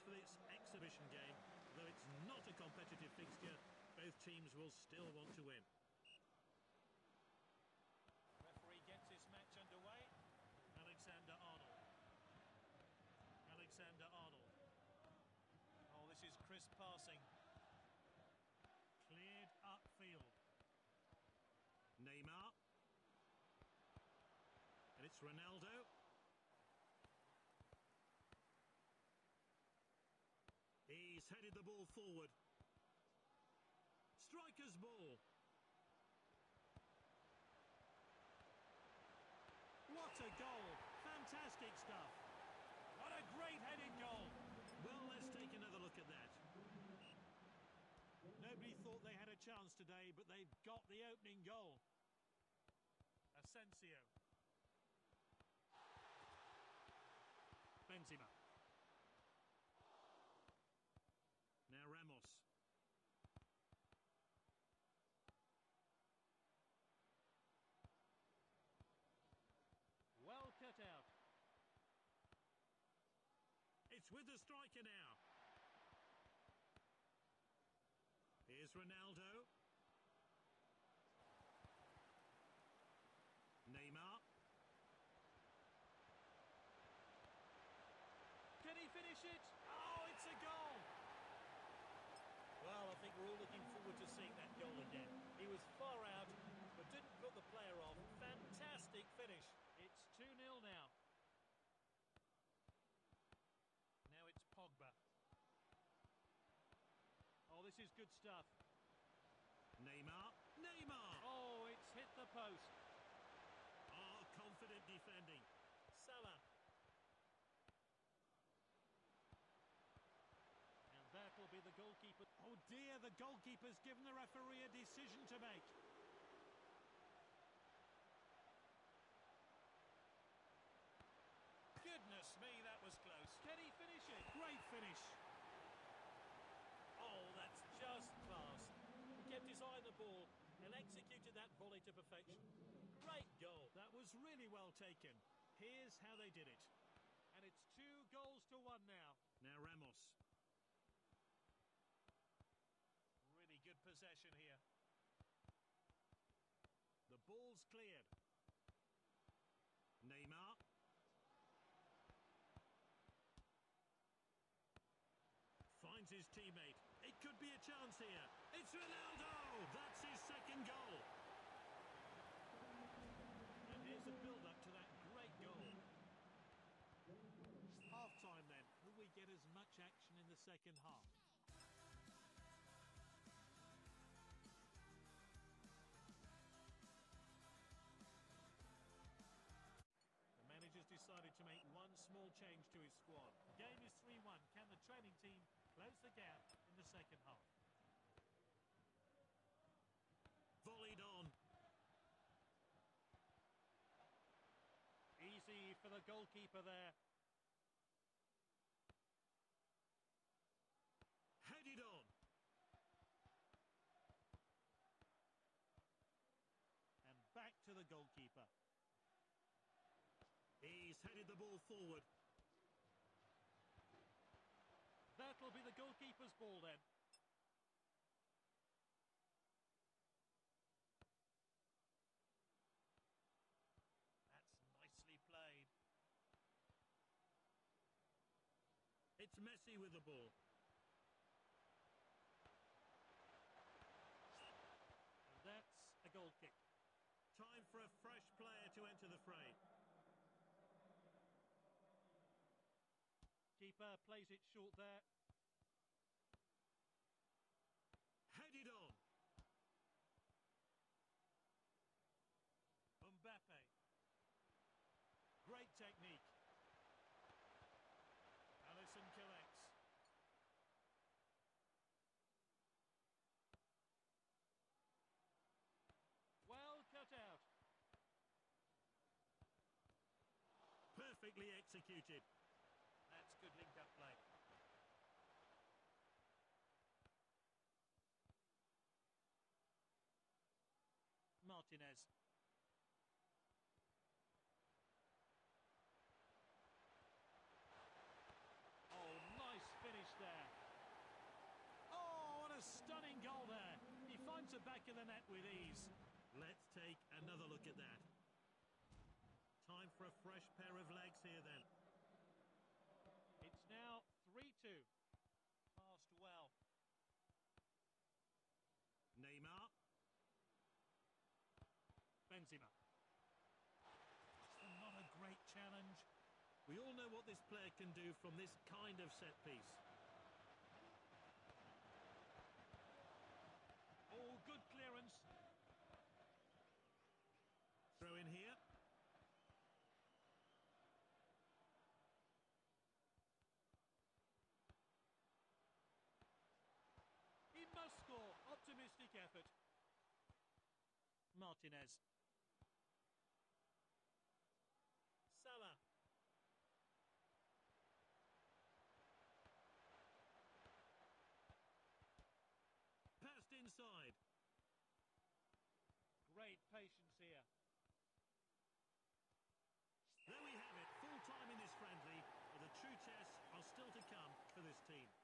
for this exhibition game. Though it's not a competitive fixture, both teams will still want to win. Referee gets this match underway. Alexander-Arnold. Alexander-Arnold. Oh, this is crisp passing. Cleared upfield. Neymar. And it's Ronaldo. He's headed the ball forward. Striker's ball. What a goal! Fantastic stuff. What a great heading goal. Well, let's take another look at that. Nobody thought they had a chance today, but they've got the opening goal. Asensio. Benzema. Now Ramos. Well cut out. It's with the striker now. Here's Ronaldo. Neymar. Can he finish it? Oh, it's a goal! Well, I think we're all looking forward to seeing that goal again. He was far out, but didn't put the player off. Fantastic finish. It's 2-0 now. Now it's Pogba. Oh, this is good stuff. Neymar. Neymar! Oh, it's hit the post. Oh, confident defending. Salah. And that will be the goalkeeper. Oh dear, the goalkeeper's given the referee a decision to make. Goodness me, that was close. Can he finish it? Great finish. Oh, that's just class. He kept his eye on the ball and executed that volley to perfection. Great goal. That was really well taken. Here's how they did it. And it's 2-1 now. Now Ramos. Really good possession here. The ball's cleared. Neymar. Finds his teammate. It could be a chance here. It's Ronaldo! That's his second goal. And here's a build-up to that great goal. Half-time then. Will we get as much action in the second half? The manager's decided to make one small change to his squad. The game is 3-1. Can the training team close the gap in the second half? Volleyed on. Easy for the goalkeeper there. Headed on. And back to the goalkeeper. He's headed the ball forward. That'll be the goalkeeper's ball then. That's nicely played. It's Messi with the ball. And that's a goal kick. Time for a fresh player to enter the fray. Keeper plays it short there. Headed on. Mbappe. Great technique. Alisson collects. Well cut out. Perfectly executed. That's good link-up play. Martinez. Oh, nice finish the back of the net with ease. Let's take another look at that. Time for a fresh pair of legs here then. It's now 3-2. Passed well. Neymar. Benzema. Not a great challenge. We all know what this player can do from this kind of set piece. Oh, good clearance. Throw in here. He must score. Optimistic effort. Martinez. Salah. Passed inside. Great patience here. There we have it. Full time in this friendly, but the true tests are still to come for this team.